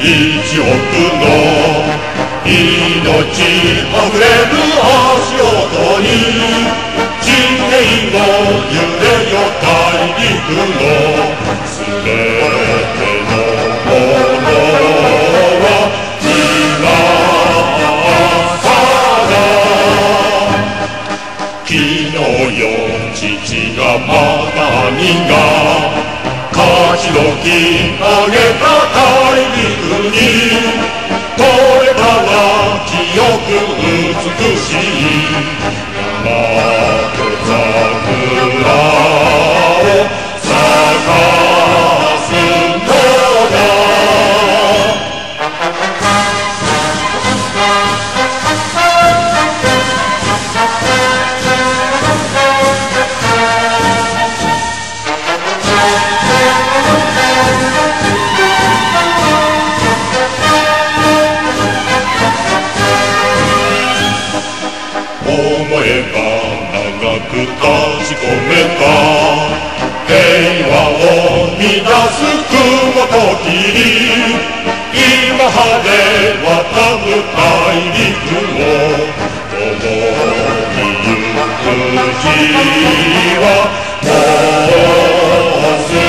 億の命あふれる足音に地平の揺れよ大陸のすべてのものは今さら昨日よ父がまだにが勝ちどき上げた大陸にこれから清く美しい山と桜を咲かすのだ思えば長く立ち込めた平和を乱す雲と霧今晴れ渡る大陸を共に行く日はもうすぐ